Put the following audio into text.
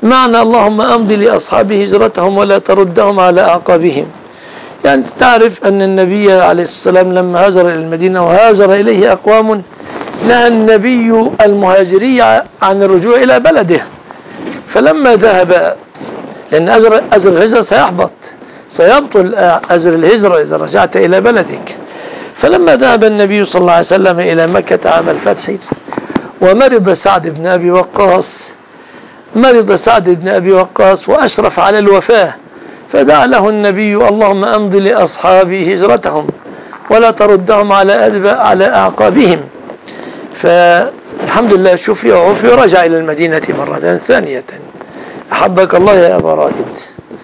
معنى اللهم أمضي لأصحابه هجرتهم ولا تردهم على أعقابهم. يعني تعرف أن النبي عليه الصلاة والسلام لما هاجر إلى المدينة وهاجر إليه أقوام، نهى النبي المهاجري عن الرجوع إلى بلده. فلما ذهب، لأن أجر الهجرة سيبطل أجر الهجرة إذا رجعت إلى بلدك. فلما ذهب النبي صلى الله عليه وسلم إلى مكة عام الفتح ومرض سعد بن أبي وقاص وأشرف على الوفاة، فدعا له النبي اللهم أمضي لأصحابي هجرتهم ولا تردهم على أعقابهم. فالحمد لله شفي وعفي ورجع إلى المدينة مرة ثانية. أحبك الله يا أبا رائد.